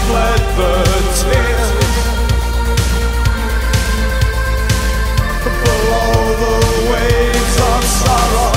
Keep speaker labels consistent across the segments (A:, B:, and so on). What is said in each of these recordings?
A: fled the tears below the waves of sorrow.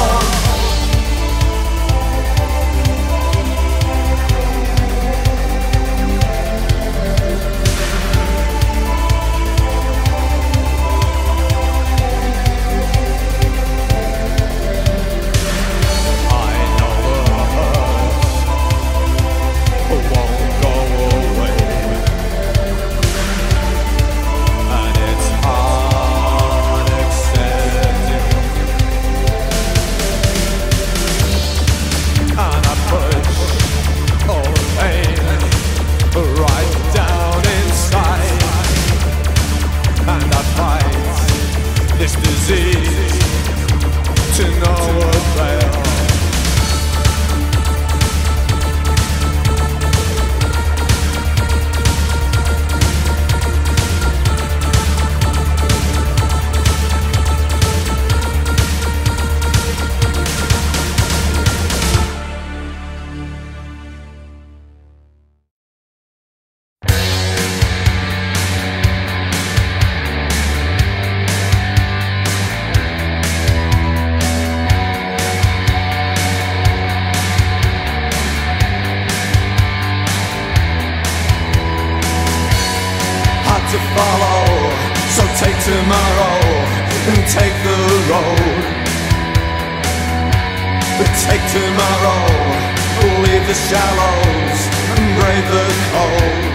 A: This disease to no avail. To follow, so take tomorrow and take the road. But take tomorrow, leave the shallows and brave the cold.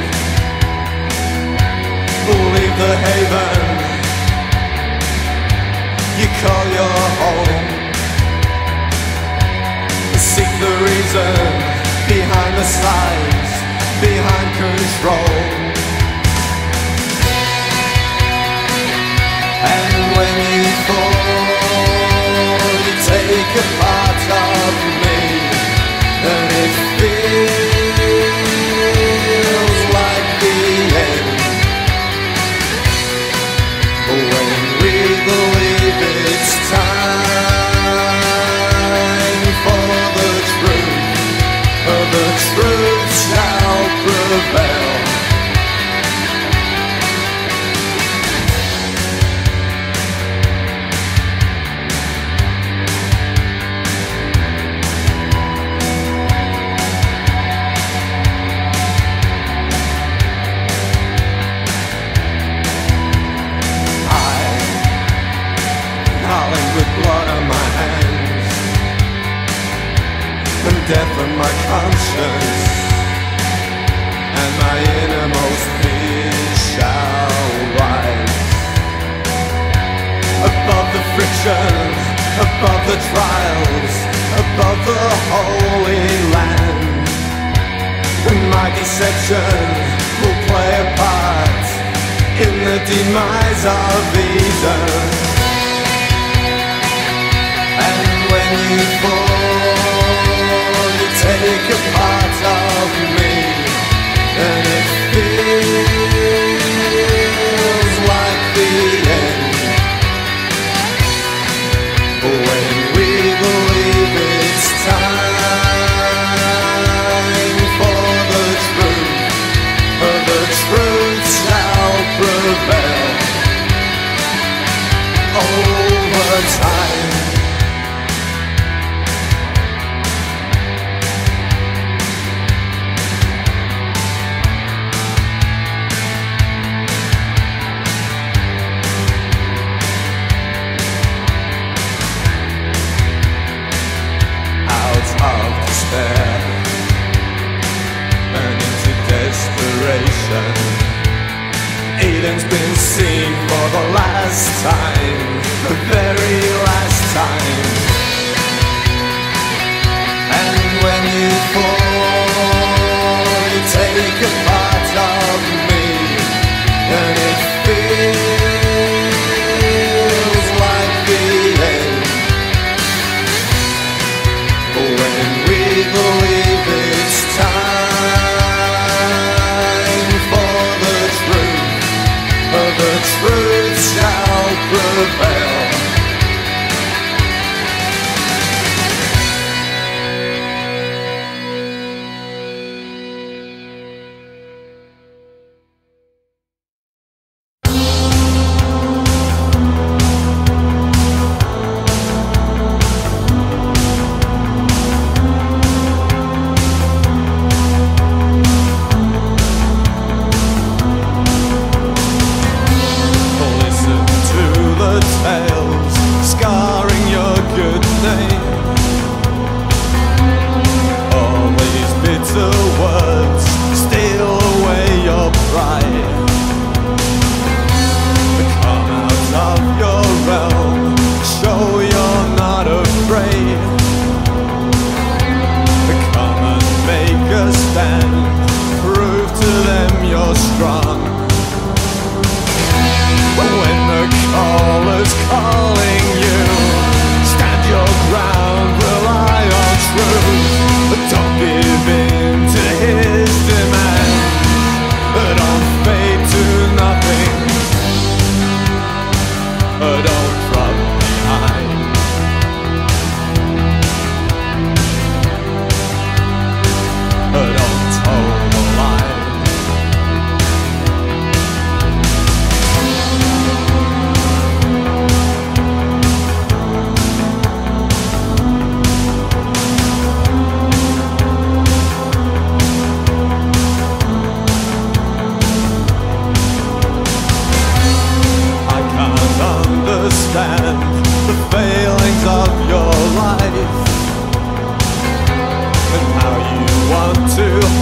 A: Leave the haven you call your home. Seek the reason behind the signs, behind control. And when you fall, you take a part of me, and it feels like the end. When we believe it's time for the truth shall prevail. Death of my conscience, and my innermost peace shall rise. Above the friction, above the trials, above the holy land. And my deception will play a part in the demise of Eden. And when you fall, take a part of me, and it feels like the end. When we believe it's time for the truth shall prevail over time. And into desperation, Eden's been seen for the last time, the very last time. And when you fall, you take a part of me, and it feels like the end. When we believe it's time for the truth shall prevail.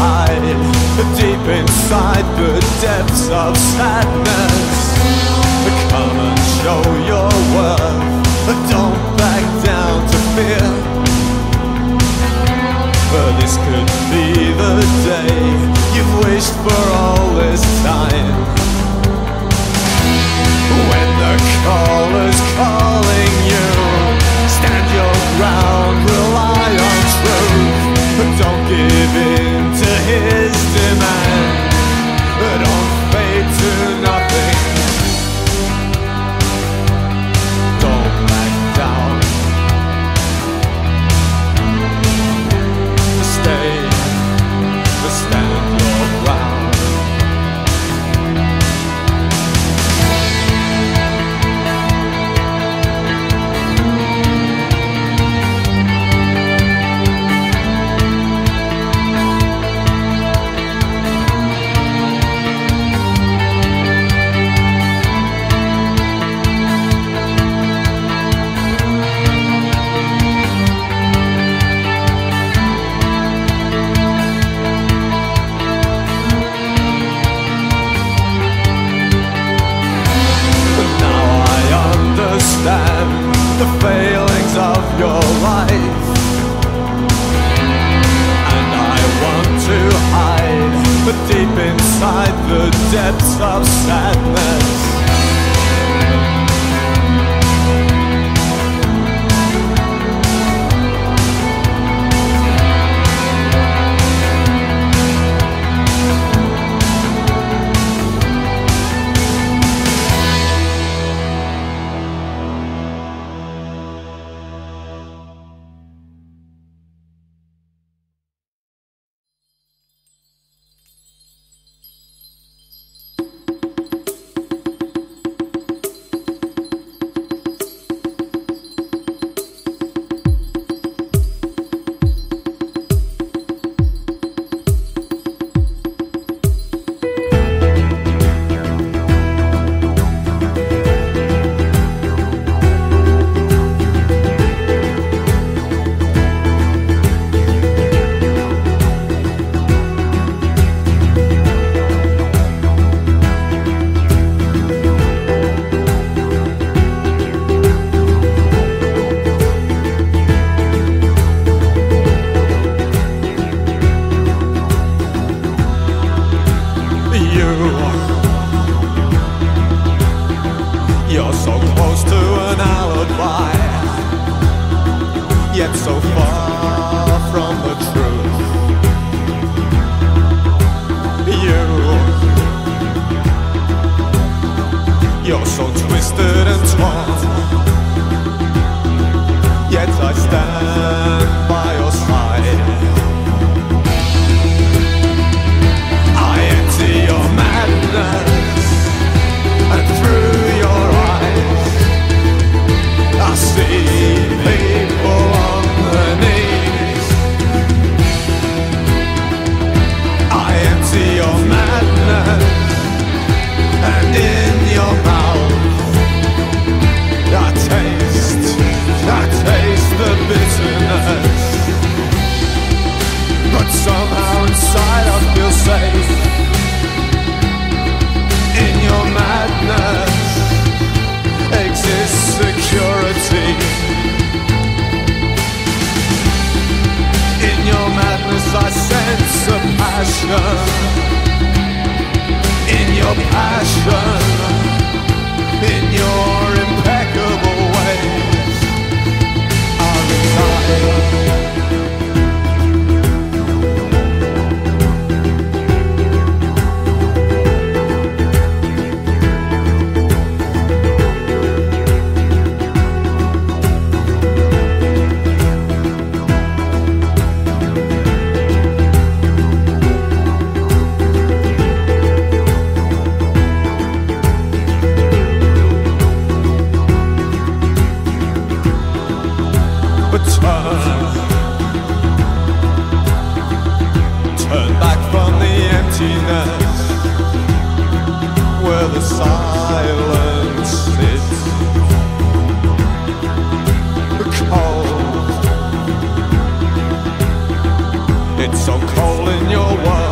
A: hide deep inside the depths of sadness. Come and show your worth, don't back down to fear. This could be the day you've wished for all this time. When the caller's calling you, stand your ground, rely on truth. Don't give in to his demand. Don't fade to nothing. Don't back down. Stay, stand your ground. The failings of your life, and I want to hide, but deep inside the depths of sadness. In your passion, in your impeccable ways, I reside. Turn back from the emptiness where the silence sits. The cold, it's so cold in your world.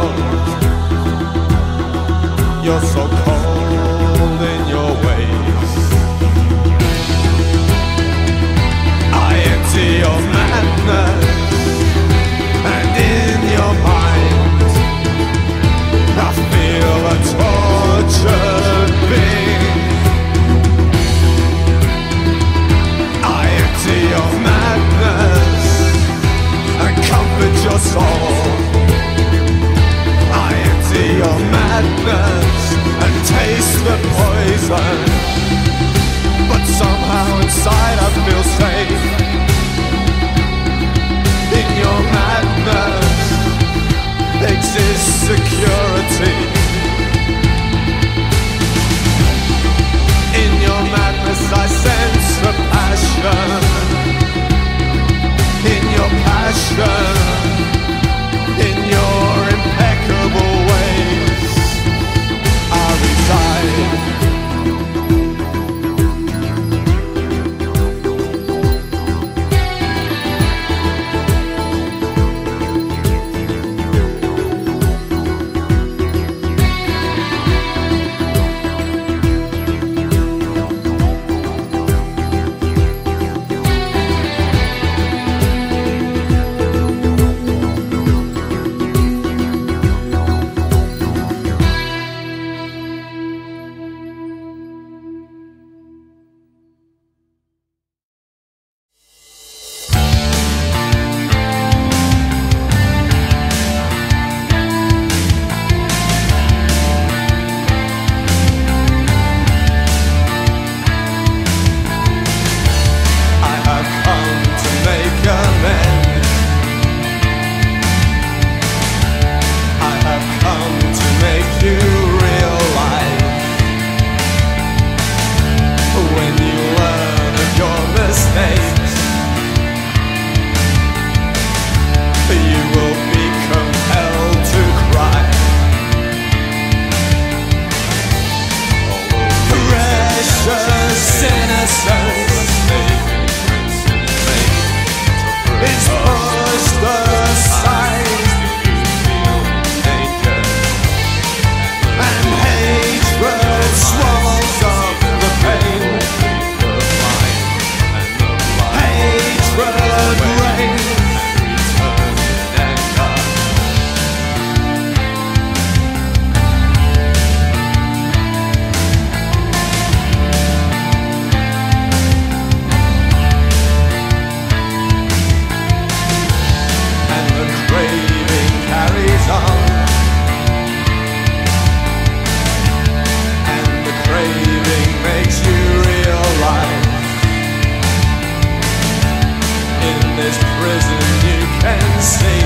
A: this prison you can see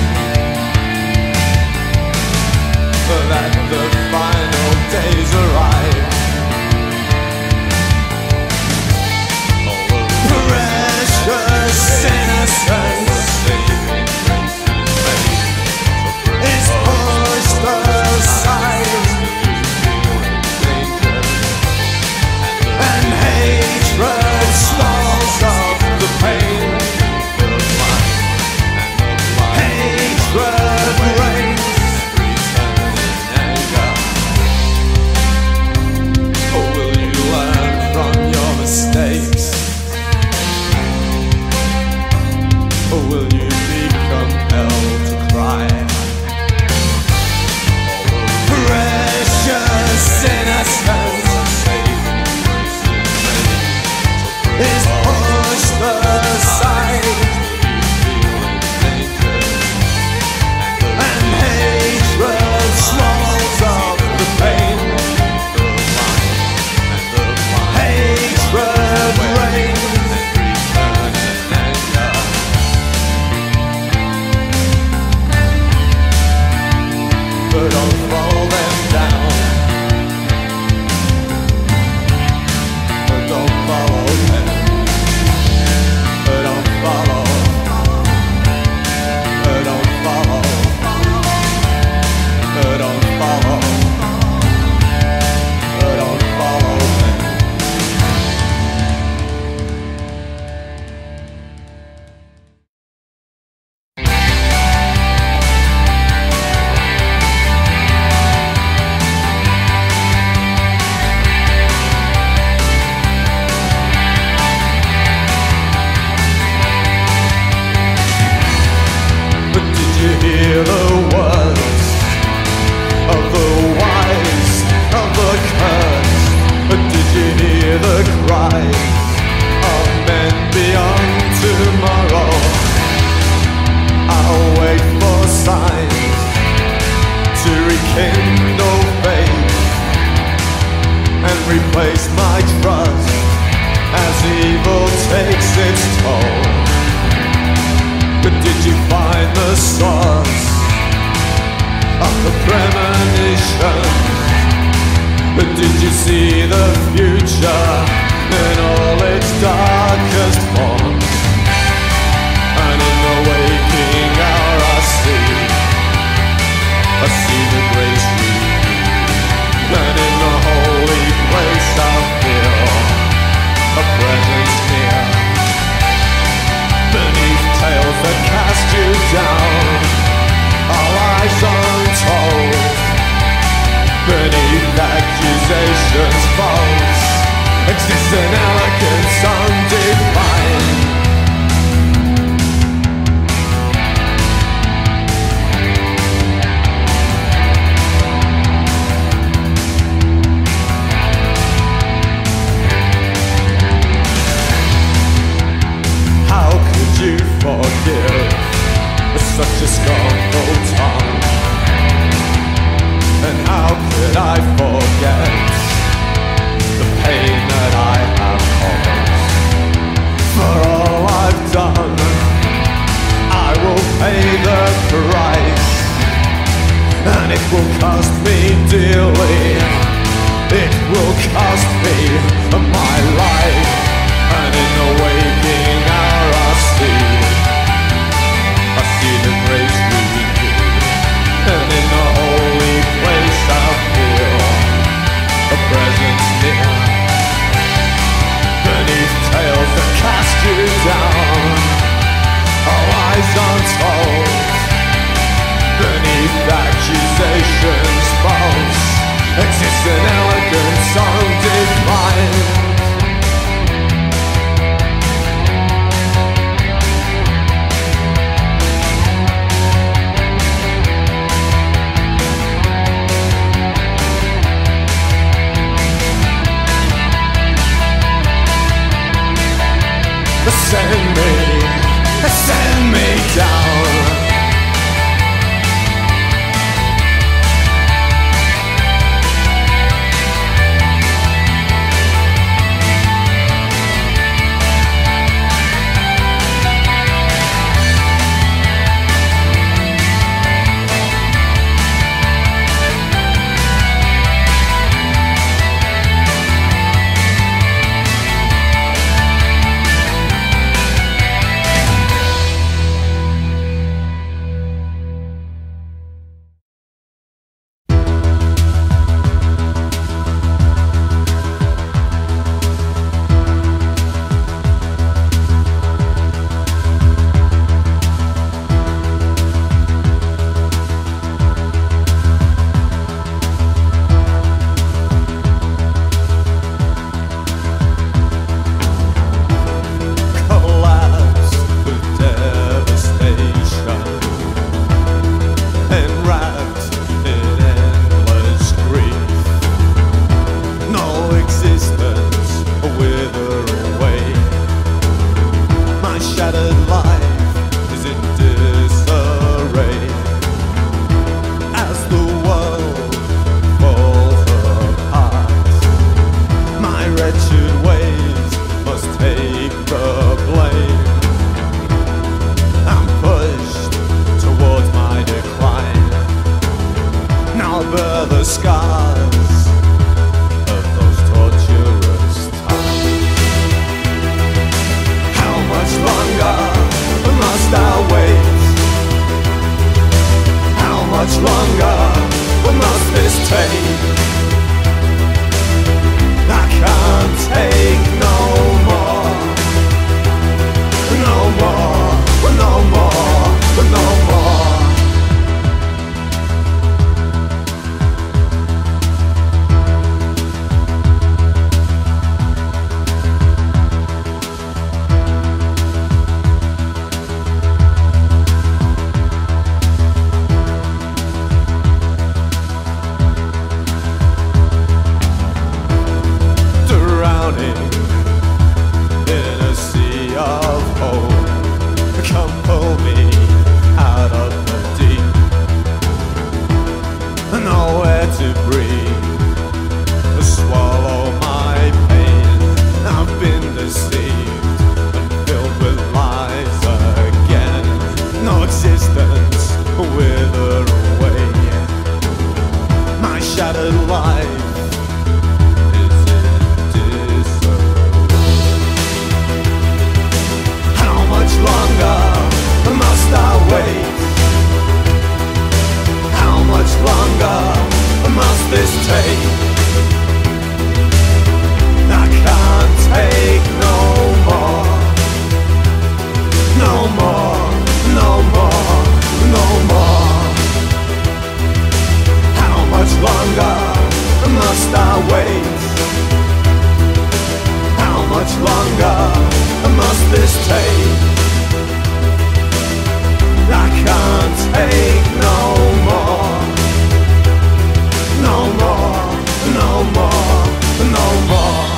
A: that the final days arrive. Precious innocence is pushed aside, and hatred swallows up the pain. Hatred reigns. Or will you learn from your mistakes? Or will you be compelled to cry? Precious innocence is pushed aside, and hatred swallows up the pain. Hatred reigns. But don't follow them down. But don't follow them. But don't follow. But don't follow. But don't follow. But don't follow them. But did you hear the words of the wise, of the cursed? But did you hear the cries of men beyond tomorrow? I'll wait for signs to rekindle faith and replace my trust as evil takes its toll. But did you find the source of the premonition? But did you see the future in all its darkest forms? And in the waking hour I see the grace revealed. And in the holy place I feel a presence near. Beneath tales that cast you down are lies untold. Beneath accusations false exists an elegance undefined. How could you forgive such a scornful tongue? And how could I forget the pain that I have caused? For all I've done, I will pay the price, and it will cost me dearly. It will cost me my life. And in the waking hour I see the grace revealed. And in the holy place I feel a presence near. Beneath tales that cast you down are lies untold. Beneath accusations false exists an elegance undefined. Send me down. shattered life is in disarray as the world falls apart. My wretched ways must take the blame. I'm pushed towards my decline. Now bear the scars of those torturous times. How much longer must I wait? How much longer must this take? I can't take no more. No more, no more, no more. Drowning in a sea of hope, come pull me out of the deep. Nowhere to breathe, swallow my pain. I've been deceived and filled with lies again. No existence, wither away. My shattered life is in disarray. How much longer must I wait? How much longer must this take? I can't take no more. No more, no more, no more. How much longer must I wait? How much longer must this take? I can't take no more. No more, no more, no more.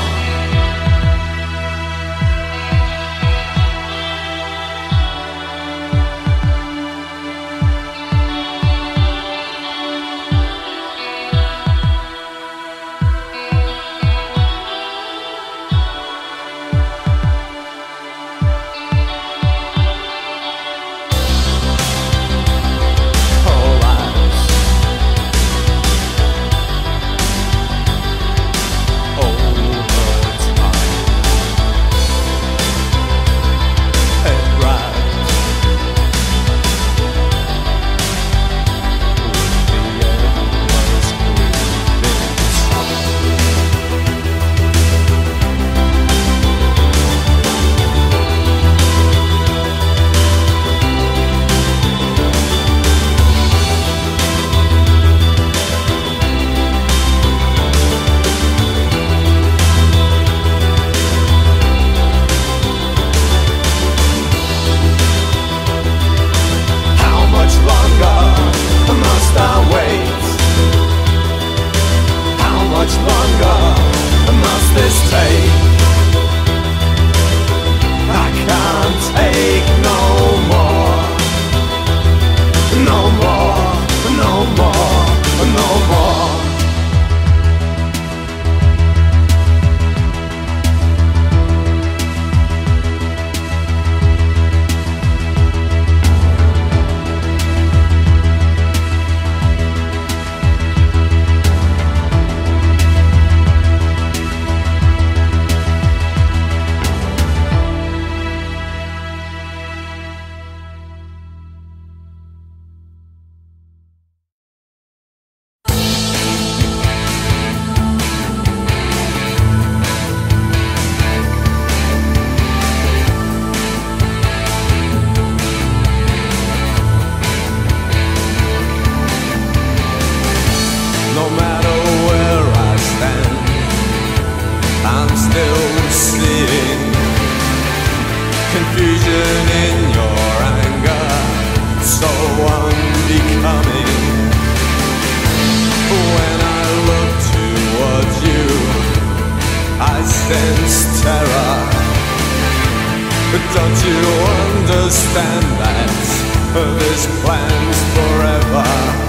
A: Don't you understand that this plan's forever?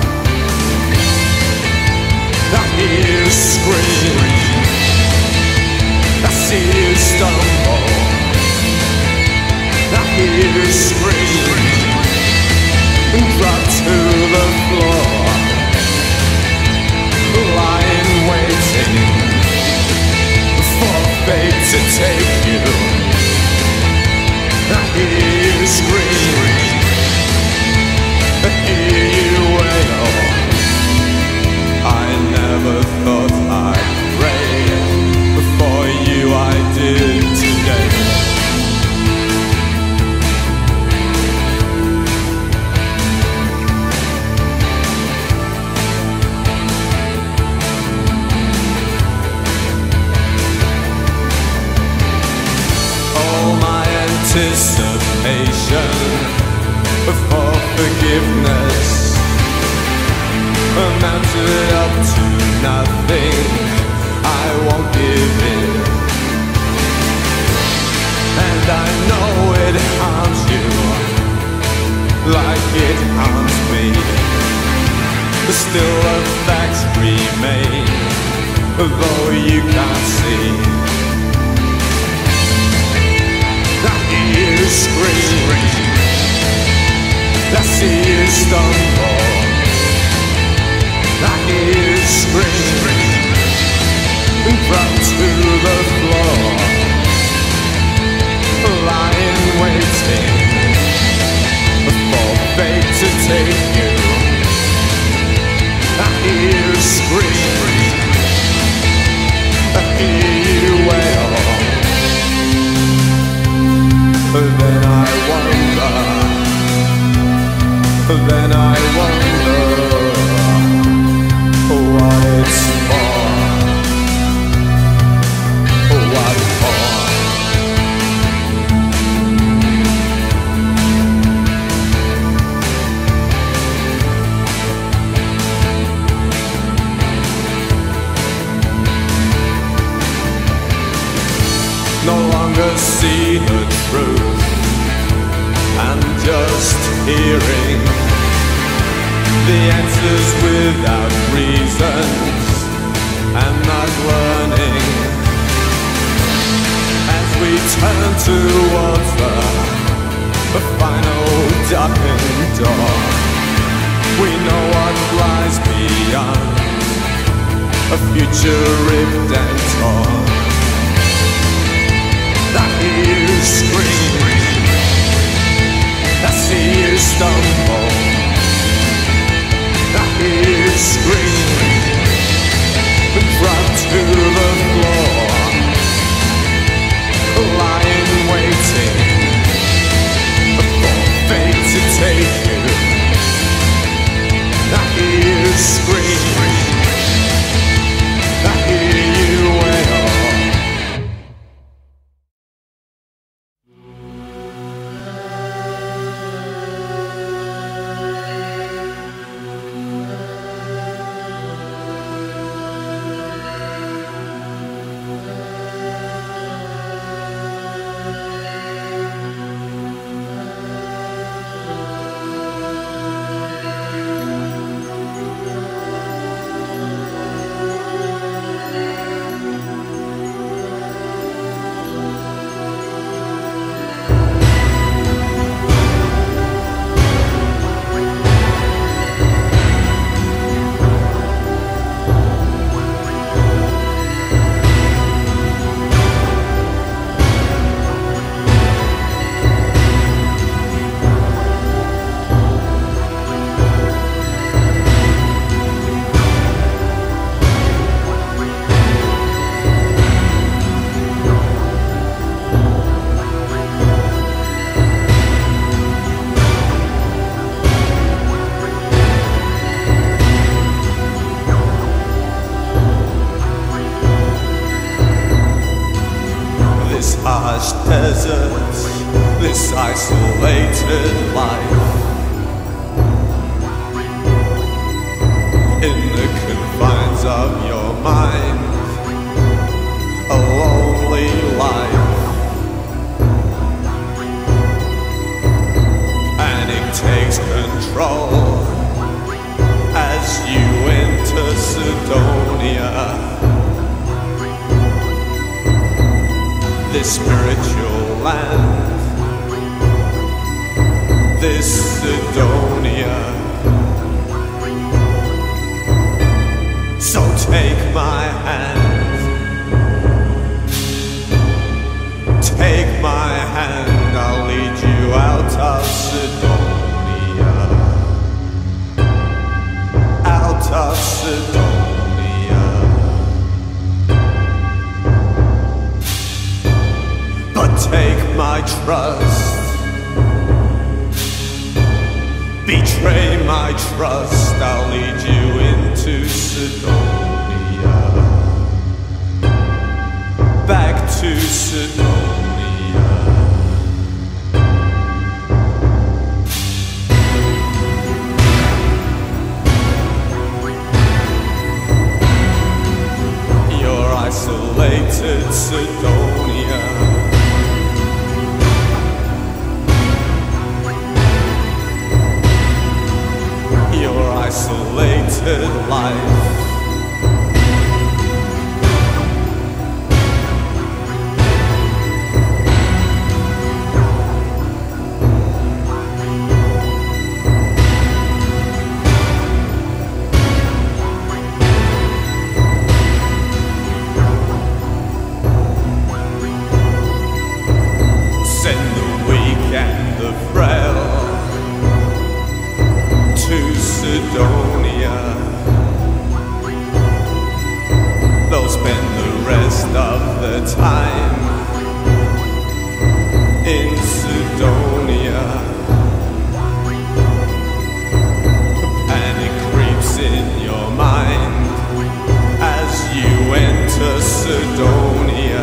A: I hear you scream, I see you stumble, I hear you scream and drop to the floor, lying waiting for fate to take you. I hear you scream, I hear you wail. I never thought I'd pray for you, I did today. All my anticipation for forgiveness amounted up to nothing. I won't give in, and I know it harms you like it harms me. Still the facts remain, though you can't see. I hear you scream, I see you stumble, I hear you scream and drop to the floor, lying waiting for fate to take you. I hear you scream, I hear you wail. Then I wonder what it's for, what for. No longer see the truth, and just hearing the answers without reasons, and not learning. As we turn towards the final darkened door, we know what lies beyond, a future ripped and torn. I hear you scream, I see you stumble, I hear you scream and drop to the floor, lying waiting for fate to take you. I hear you scream, I hear you wail. harsh deserts, this isolated life, in the confines of your mind, a lonely life. takes control as you enter Cydonia, this spiritual land, this Cydonia. So take my hand, take my hand, I'll lead you out of Cydonia, out of Cydonia. But take my trust, betray my trust, I'll lead you into Cydonia, back to Cydonia. Your isolated Cydonia, your isolated life. Send the weak and the frail to Cydonia. They'll spend the rest of the time in Cydonia. Panic creeps in your mind as you enter Cydonia.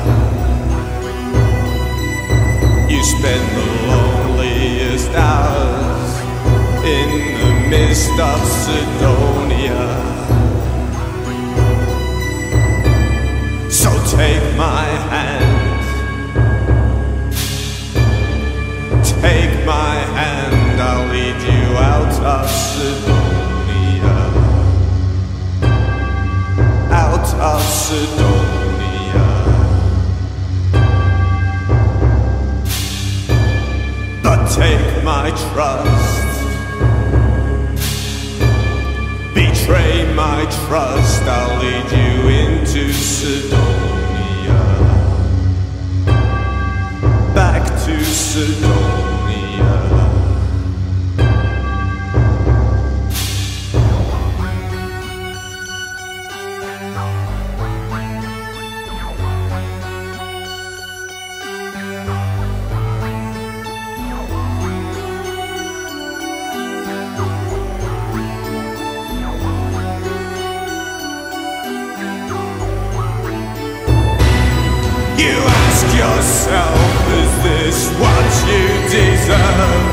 A: You spend the loneliest hours in the midst of Cydonia. So take my hand, take my hand, I'll lead you out of Cydonia, out of Cydonia. But take my trust, betray my trust, I'll lead you into Cydonia, back to Cydonia. You ask yourself, is this what you deserve?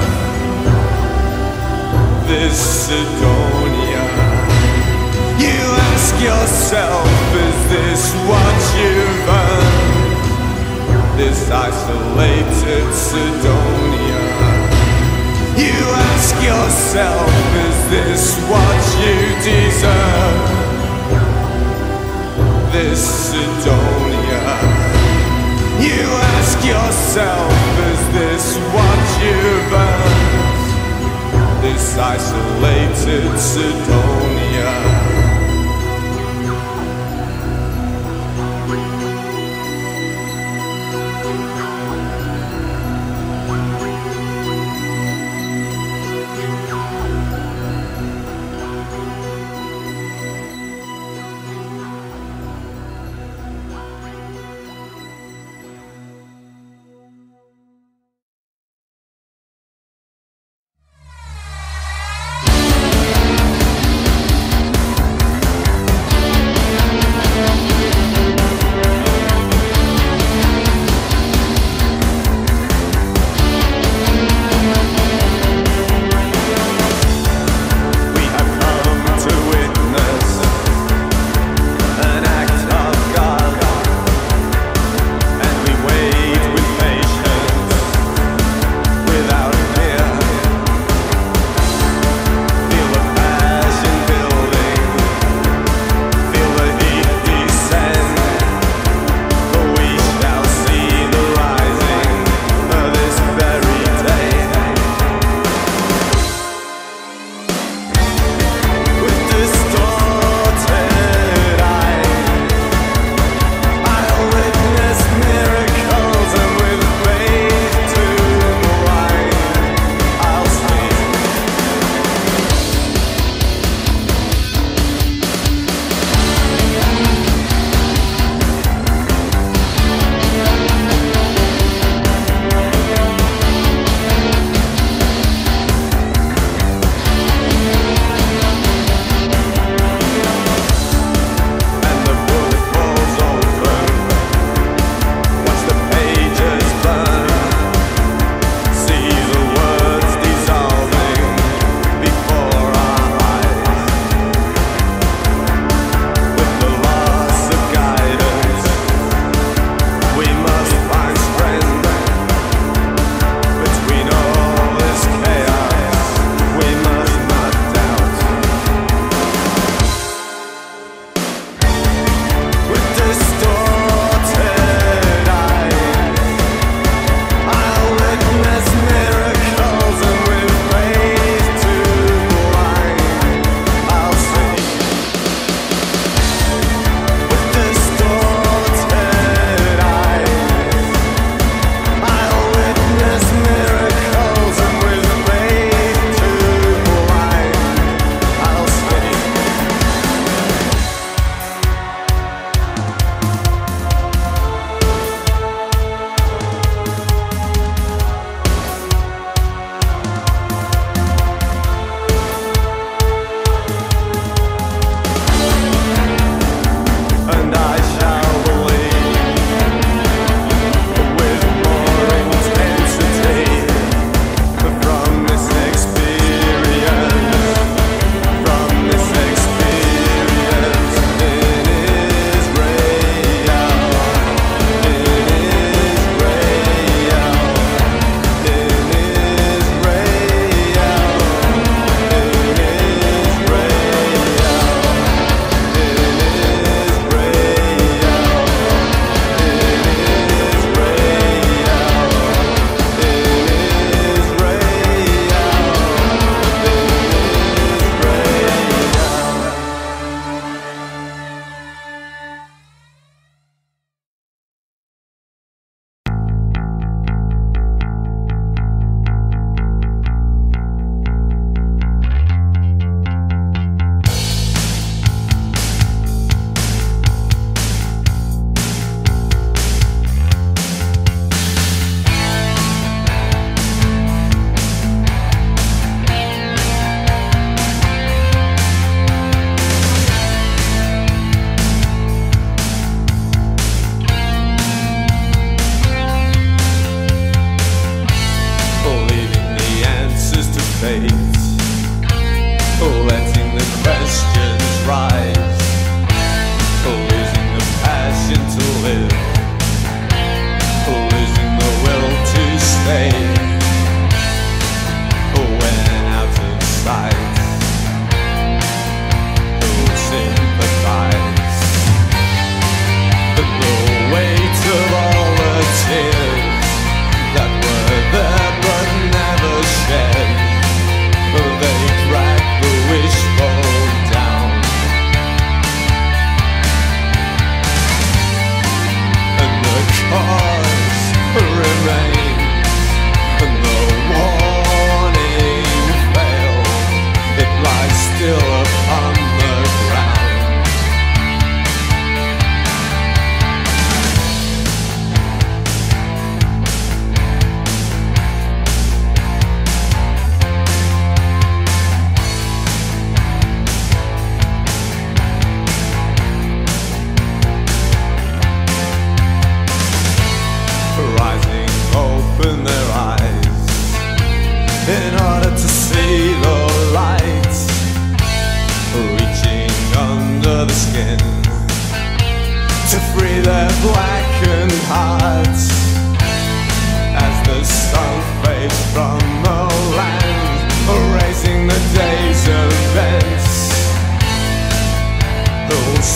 A: This Cydonia. You ask yourself, is this what you've earned? This isolated Cydonia. You ask yourself, is this what you deserve? This Cydonia. You ask yourself, is this what you've earned? This isolated Cydonia.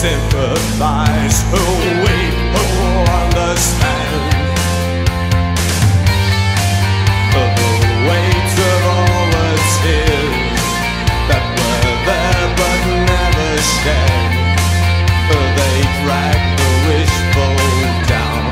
A: sympathize, who'll weep, who'll understand the weight of all the tears that were there but never shed. They drag the wishful down,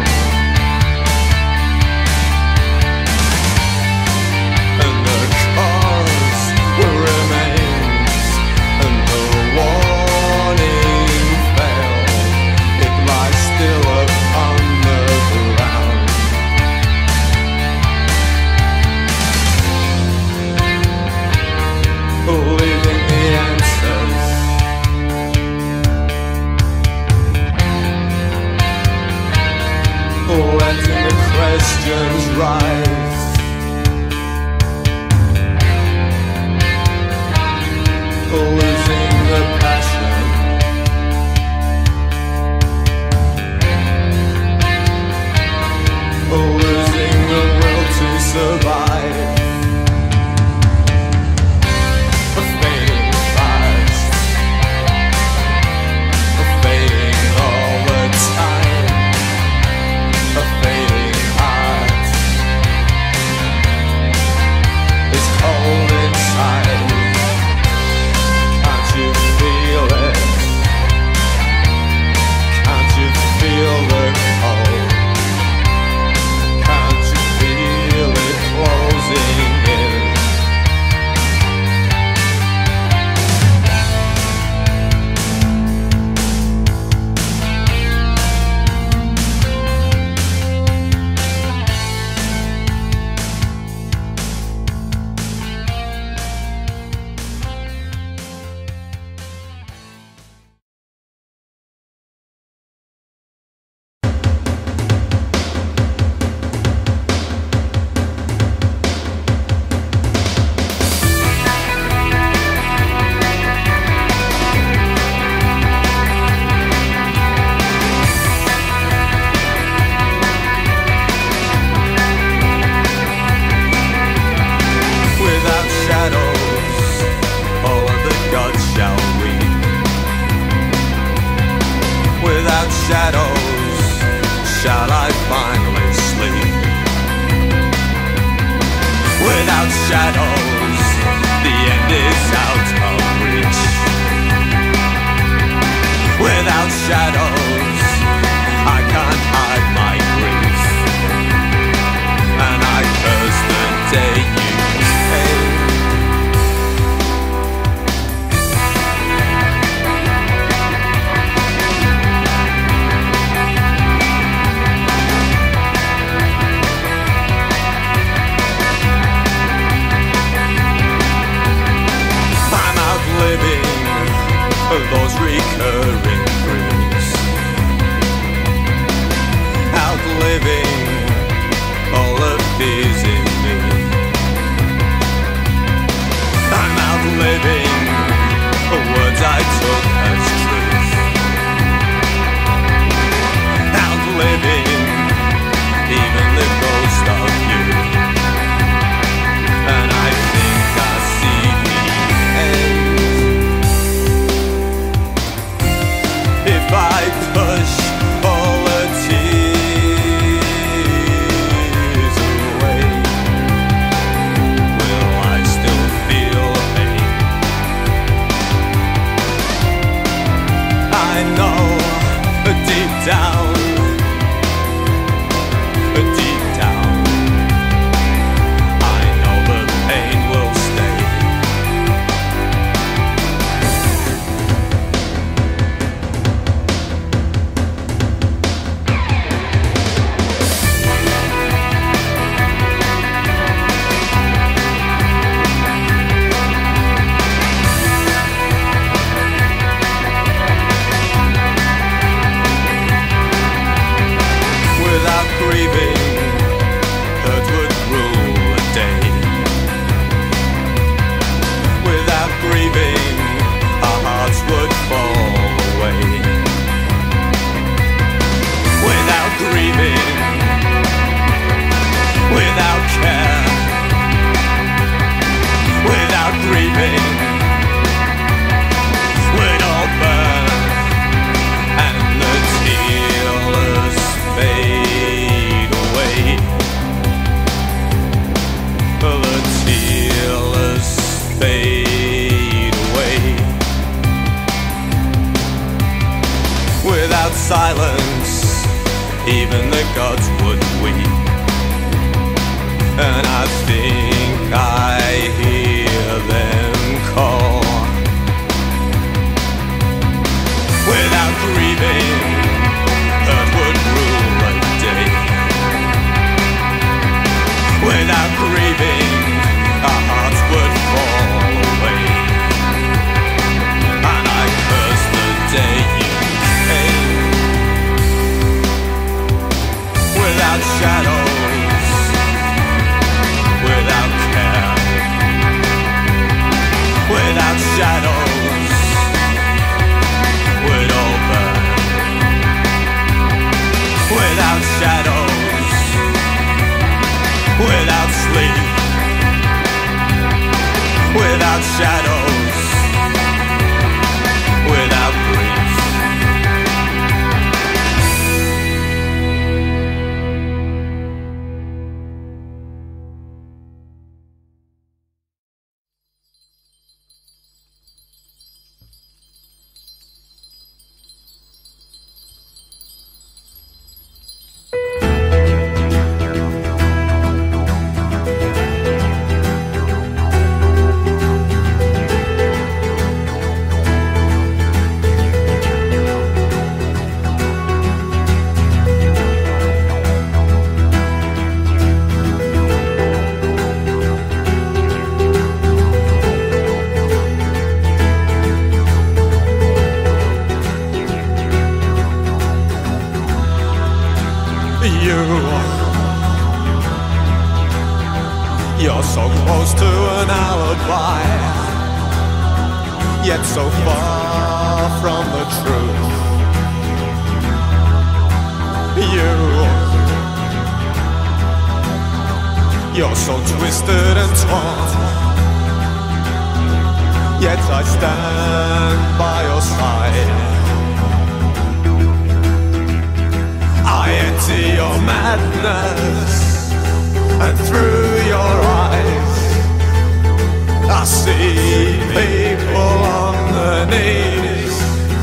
A: and the cause remains, and the warning failed. It lies still upon the ground. Leaving the answers, letting the questions rise. Losing the passion, losing the will to survive. A fading fast, a fading all the time. A fading heart is cold inside. Can't you feel it? Can't you feel the cold? Can't you feel it closing in?
B: Those recurring dreams
A: silence, even the gods would weep. And I think I hear them call. Without grieving, hurt would rule a day. Without grieving, our hearts would fall away. And I curse the day you came. Without shadows, without care, without shadows, we'd all burn. Without shadows, without sleep, without shadows, without grief. You're so close to an alibi, yet so far from the truth. You're so twisted and torn, yet I stand by your side. I enter your madness, and through your eyes I see people on their knees.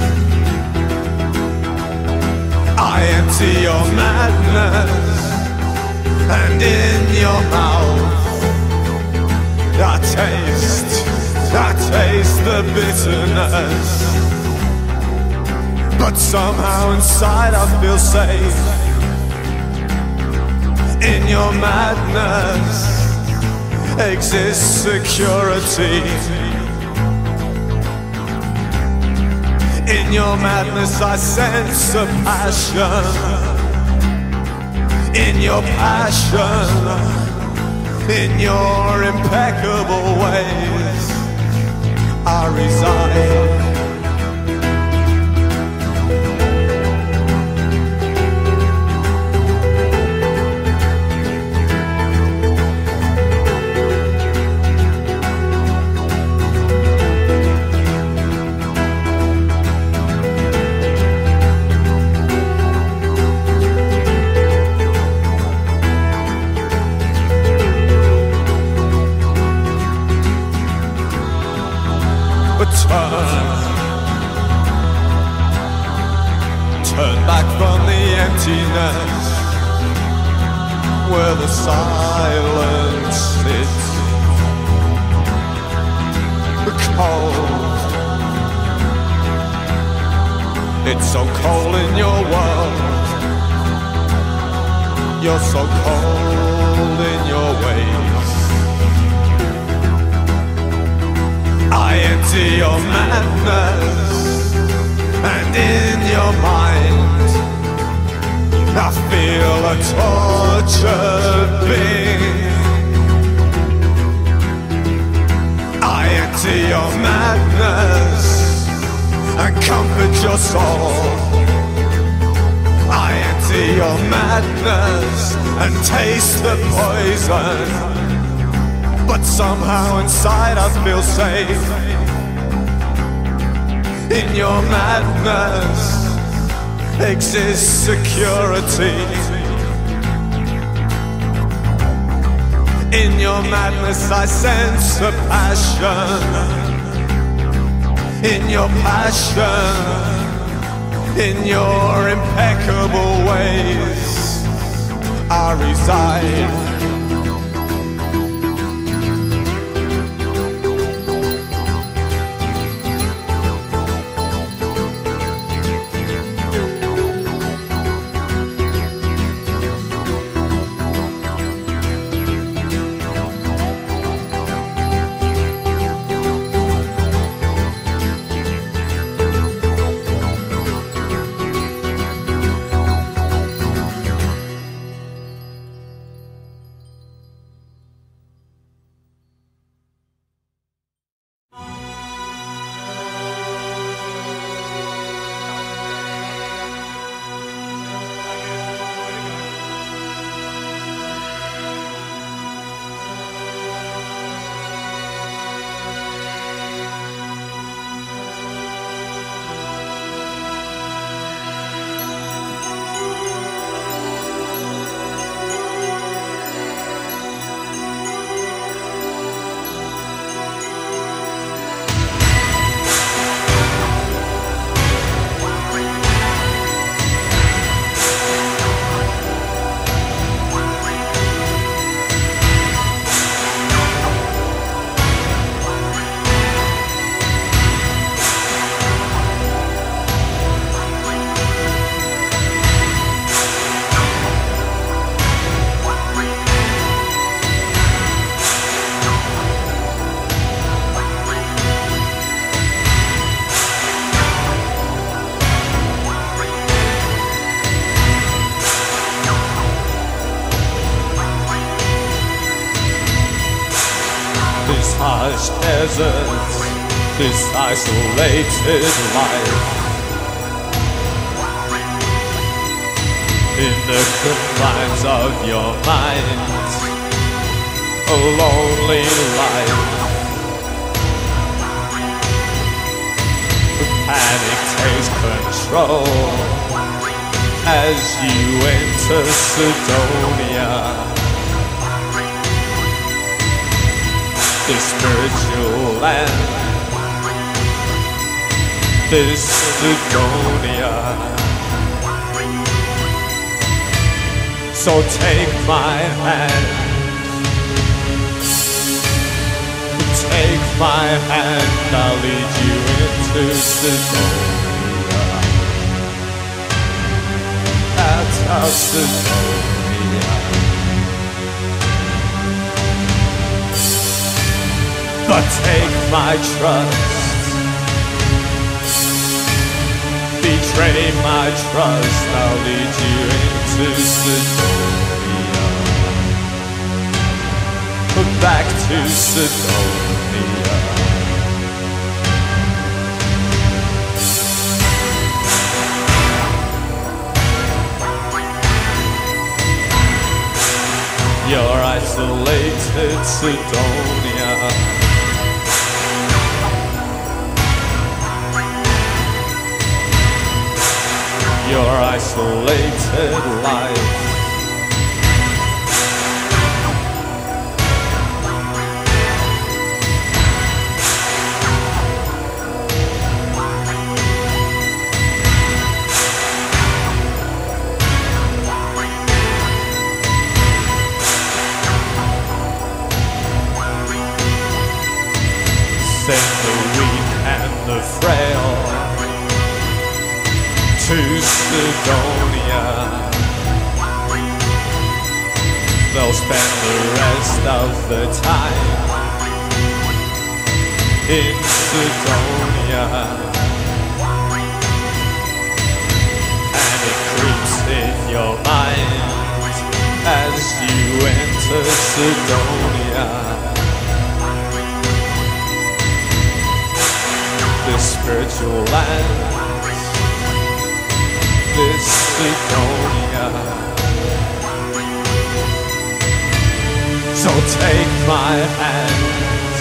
A: I empty your madness, and in your mouth I taste the bitterness. But somehow inside I feel safe. In your madness exists security. In your madness I sense a passion. In your passion, in your impeccable ways I reside. Turn back from the emptiness where the silence sits. The cold, it's so cold in your world. You're so cold in your ways. I enter your madness, and in your mind I feel a tortured being. I enter your madness and comfort your soul. I enter your madness and taste the poison. But somehow inside I feel safe. In your madness exists security. In your madness I sense a passion. In your passion In your impeccable ways I reside. Deserts, this isolated life, in the confines of your mind, a lonely life. The panic takes control as you enter Cydonia. This spiritual land, this Cydonia. So take my hand, take my hand, I'll lead you into Cydonia. Out of Cydonia. But take my trust, betray my trust, I'll lead you into Cydonia. Back to Cydonia. You're isolated Cydonia. Your isolated life. Send the weak and the frail to Cydonia. They'll spend the rest of the time in Cydonia. And it creeps in your mind as you enter Cydonia. This spiritual land, this Cydonia. So take my hand,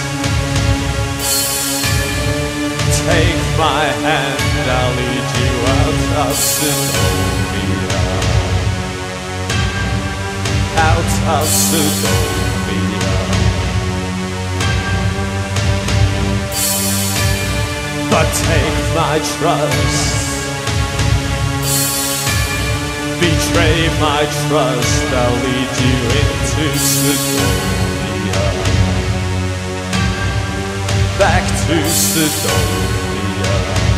A: take my hand, I'll lead you out of Cydonia. Out of Cydonia. But take my trust, Betray my trust, I'll lead you into Cydonia. Back to Cydonia.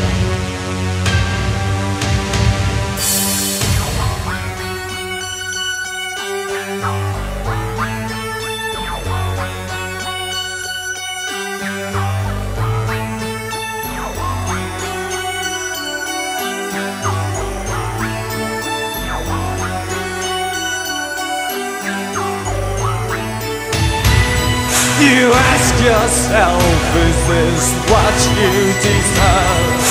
A: You ask yourself, is this what you deserve?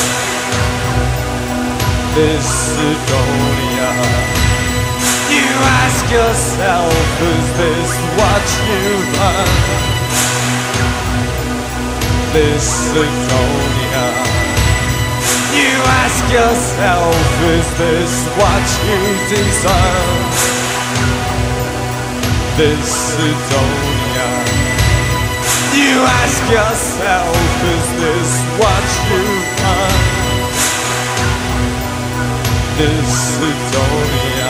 A: This Cydonia. You ask yourself, is this what you've earned? This Cydonia. You ask yourself, is this what you deserve? This Cydonia. You ask yourself, is this what you've earned? This Cydonia.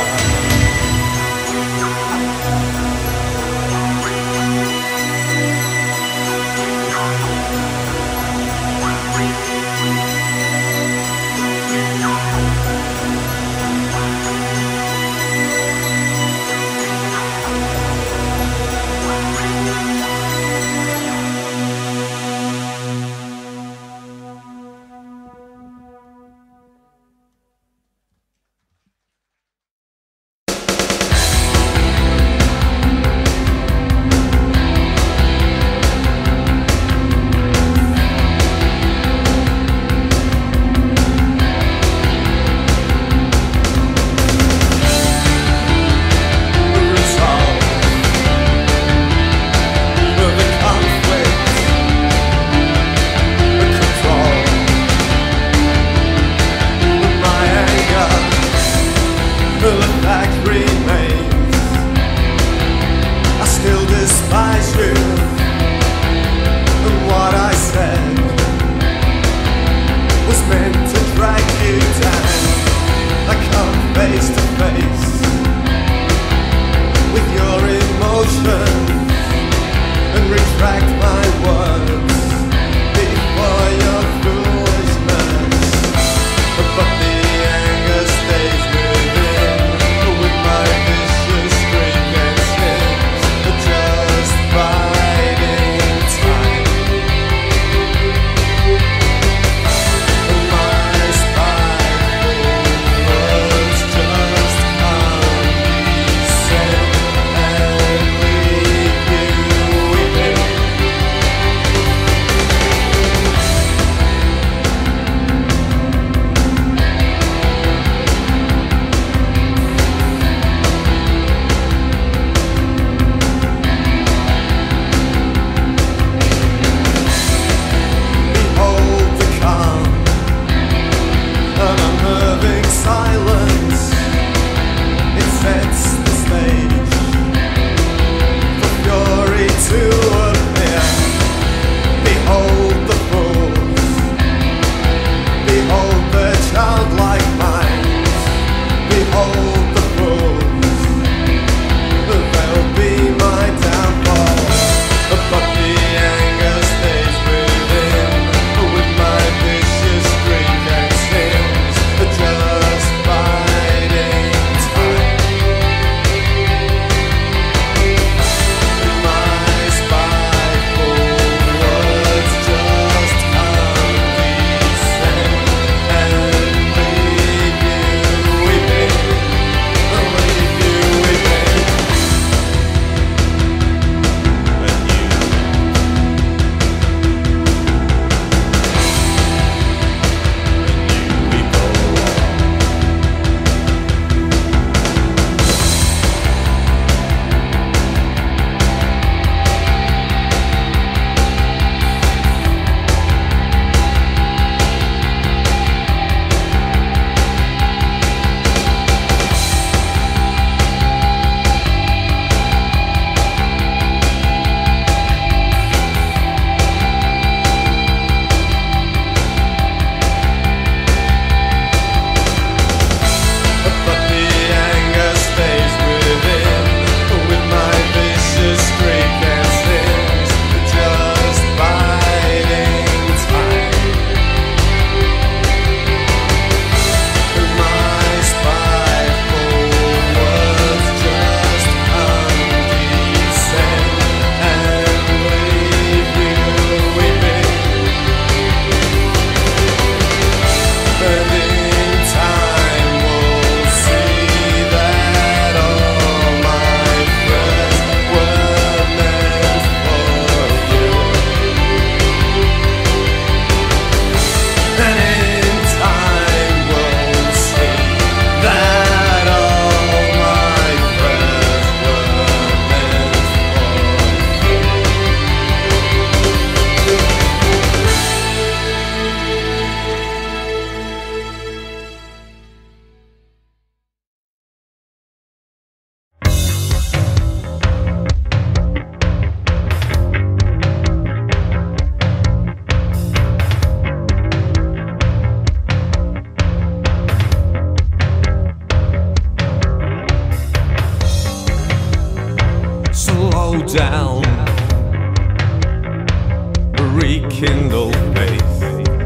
A: rekindle faith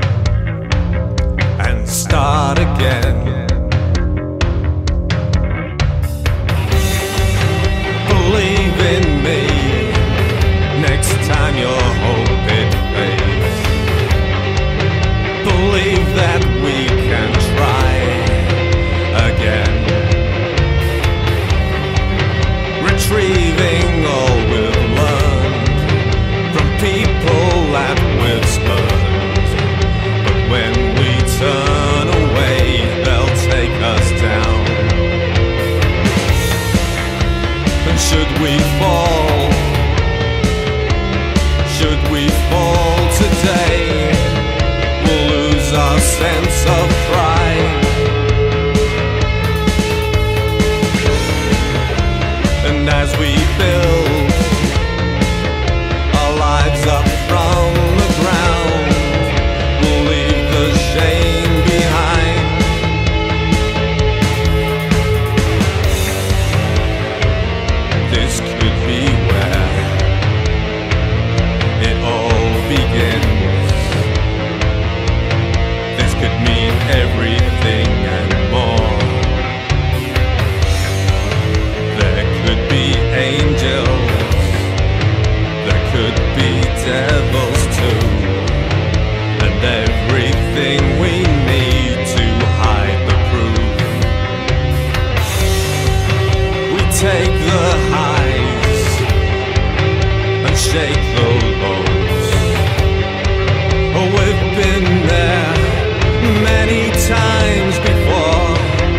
A: and start again. Believe in me, next time your hope it fades. Believe that we can try again. Retrieving all we've learned from people that we've spurned. But when we turn away, they'll take us down. And should we fall today, we'll lose our sense of pride. And as we build our lives up from the ground, we'll leave the shame behind. This could be where it all begins. This could mean everything and more. There could be angels, there could be devils too, and everything we need to hide the proof. We take the highs and shake the lows. Oh, we've been there many times before.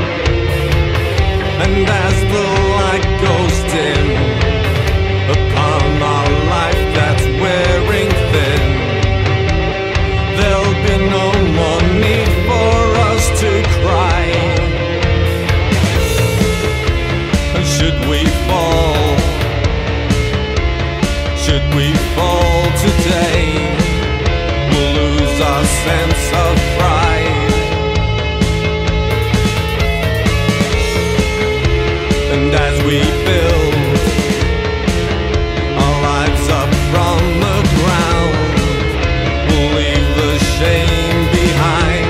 A: And as the light goes dim upon our life that's wearing thin, there'll be no more need for us to cry. And should we fall today, we'll lose our sense of pride. And as we build our lives up from the ground, we'll leave the shame behind.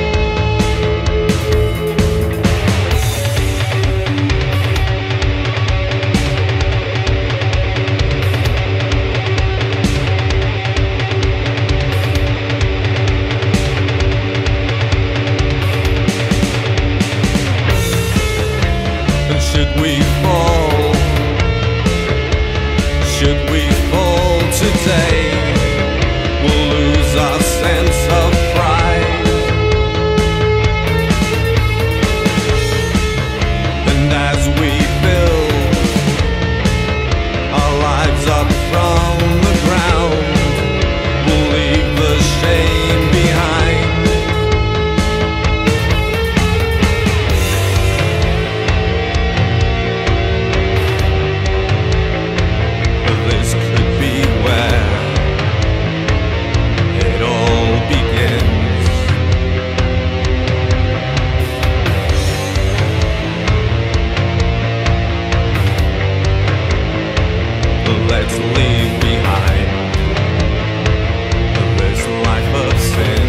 A: Should we fall today, we'll lose our sense of pride. And as we build our lives up from the ground, we'll leave the shame behind. Let's leave behind this life of sin.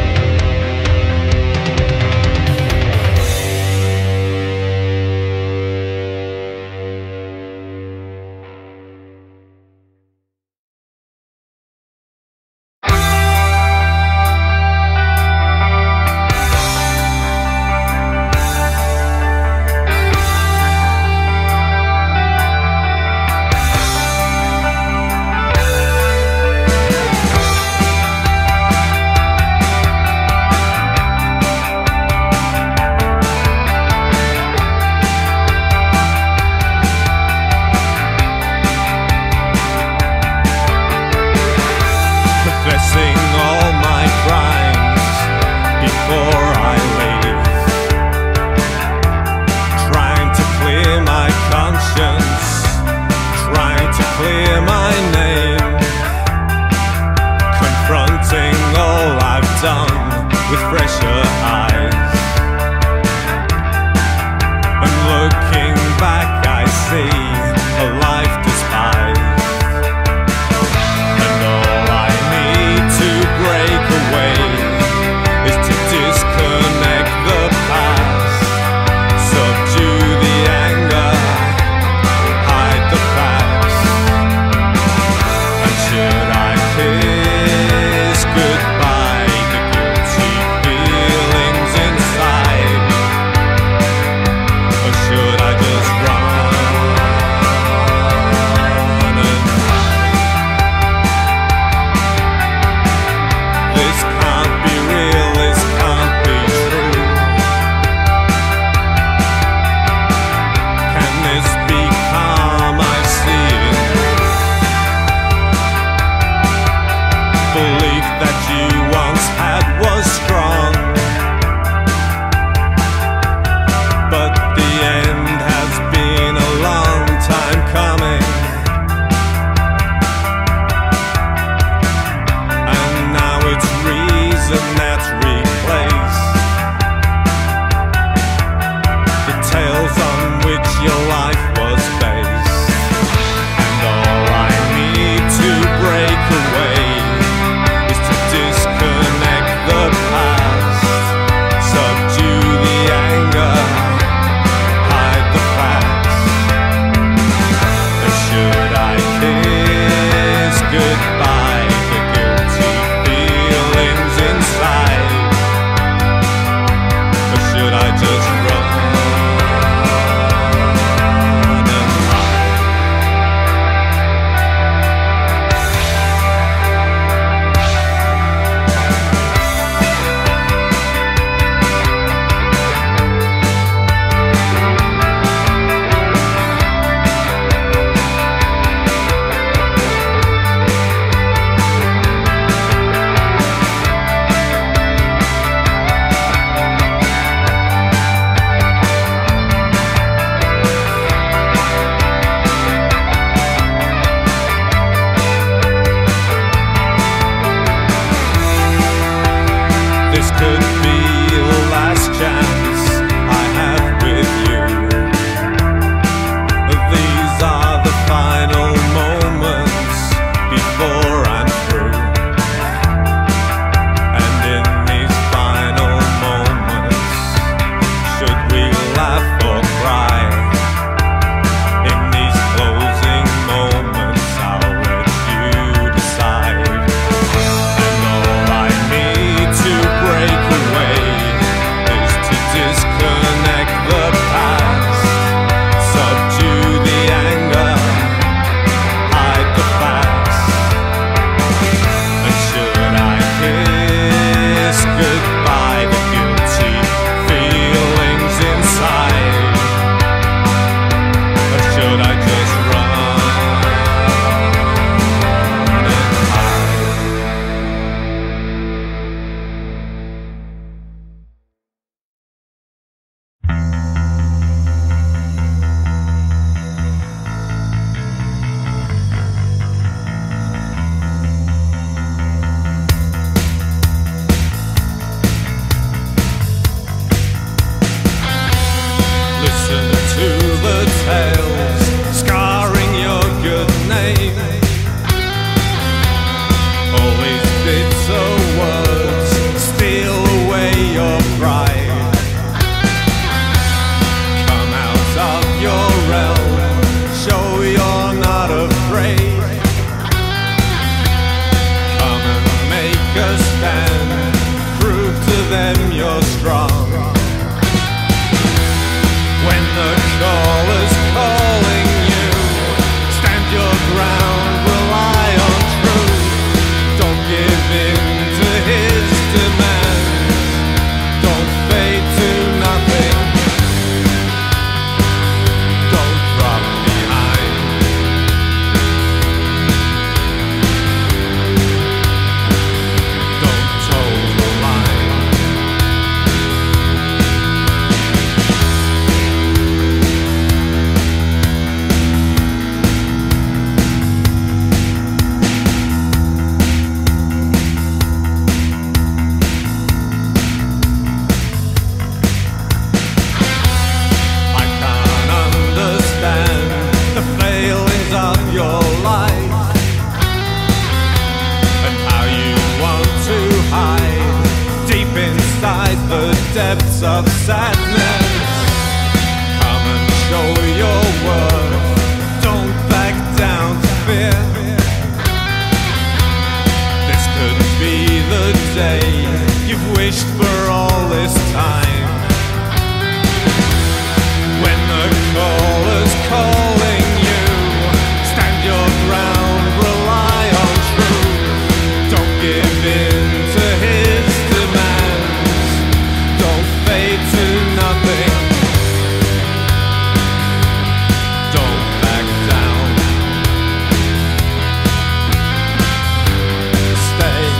A: All my crimes before I leave, trying to clear my conscience, trying to clear my name, confronting all I've done with fresher eyes, and looking back I see a life despised. And all I need to belief that you once had was strong, but the end has been a long time coming, and now it's reason that's replaced the tales on which your life was based. And all I need to break away is to disconnect the past, subdue the anger, hide the facts. And should I kiss goodbye the guilty feelings inside, or should I just run and hide? This could be the last chance I have with you. These are the final moments before I'm through. And in these final moments, should we laugh or cry? In these closing moments, I'll let you decide. And all I need to break away is to disconnect the past, subdue the anger, hide the facts. And should I kiss goodbye the guilty feelings inside, or should I just run and hide? Listen to the tales scarring your good name. Always bitter words steal away your pride. Come out of your realm, show you're not afraid. Come and make a stand, prove to them you're strong. When the call is calling you, stand your ground, rely on truth. Don't give in to his demands, don't fade to nothing, don't drop behind. Don't toe the line. I can't understand the failings of your life, and how you want to hide deep inside the depths of sadness. Come and show your worth, don't back down to fear. This could be the day you've wished for all this time. When the call is calling you, stand your ground, rely on truth. Don't give in to his demands, don't fade to nothing, don't back down. Stay.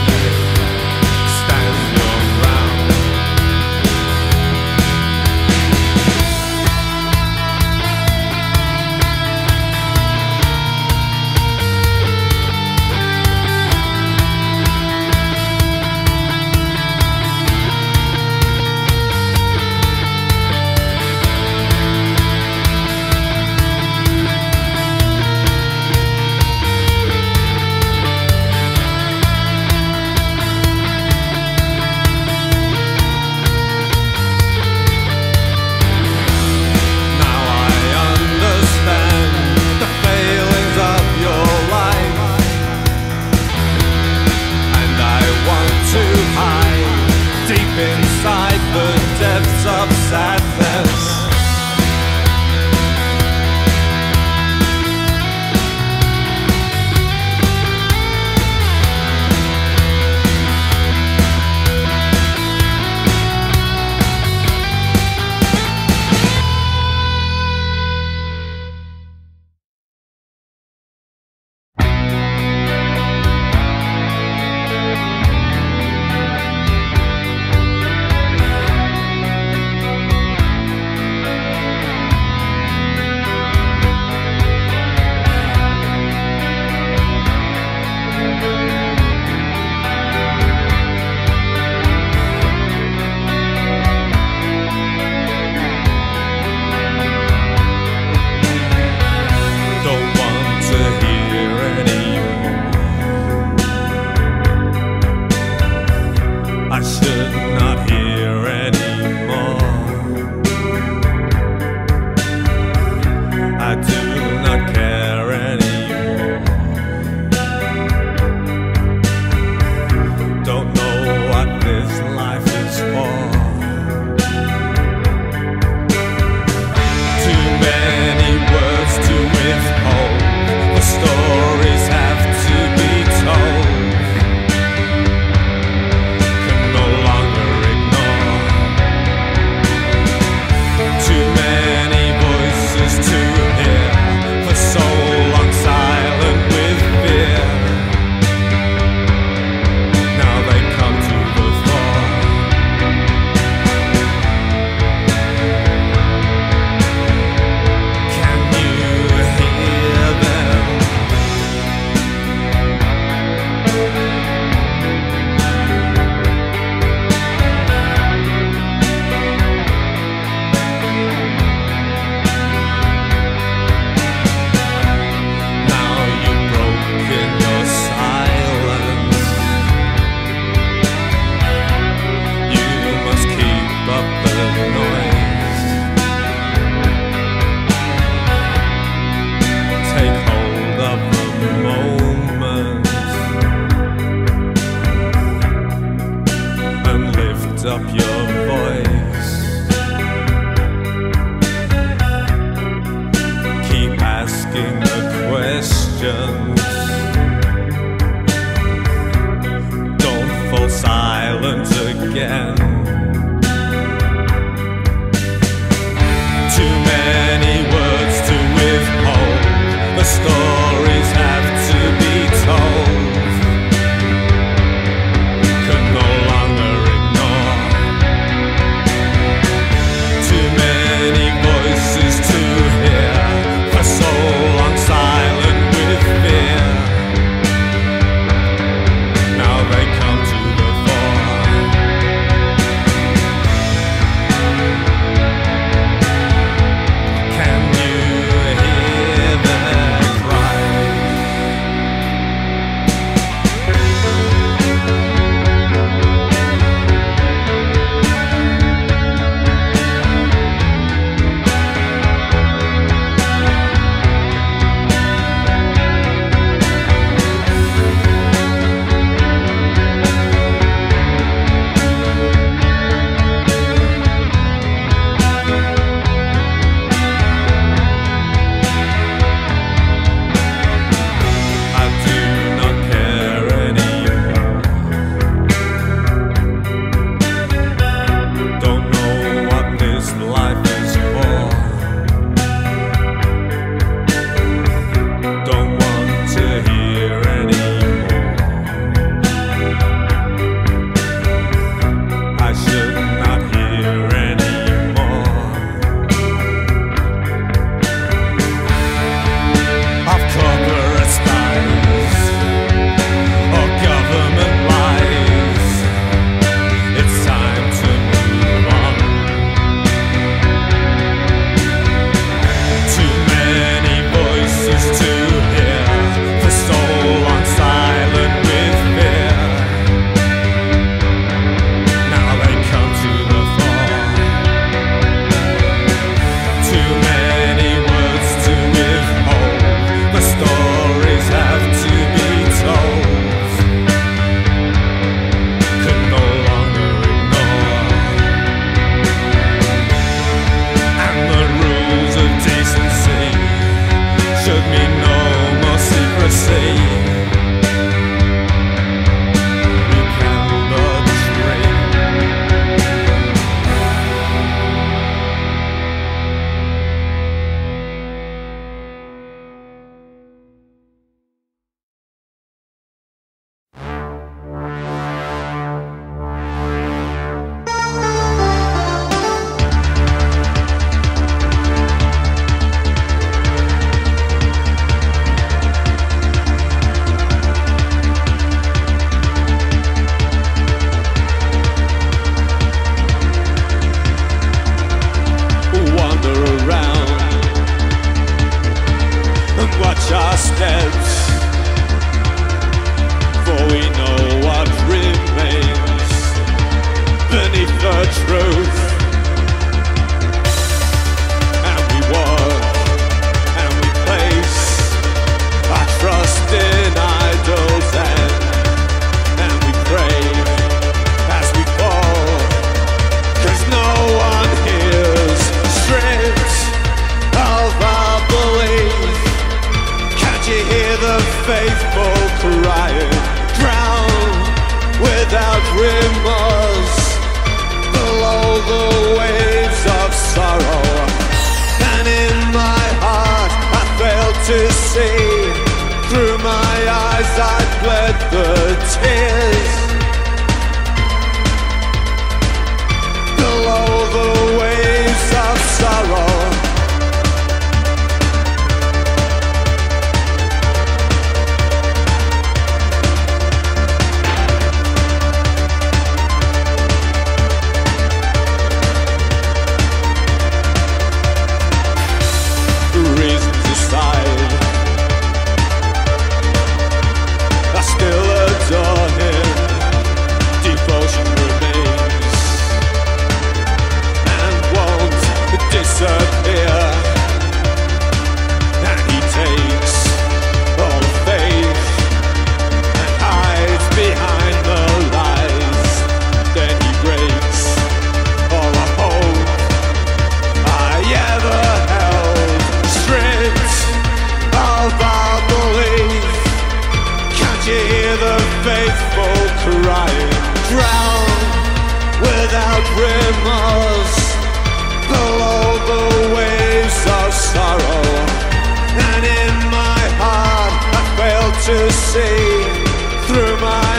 A: sadness.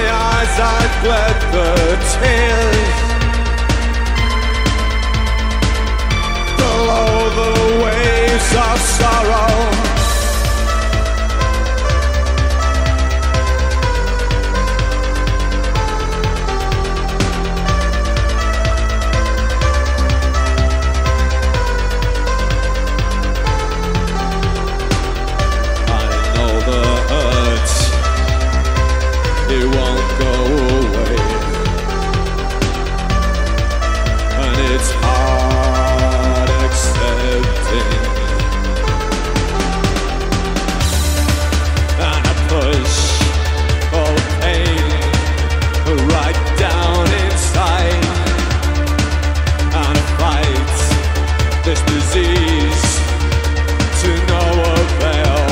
A: eyes I've bled the tears. Below the waves of sorrow, it won't go away, and it's hard accepting, and I push all pain right down inside, and I fight this disease to no avail.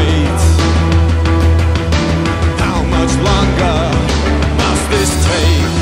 A: Longer must this take?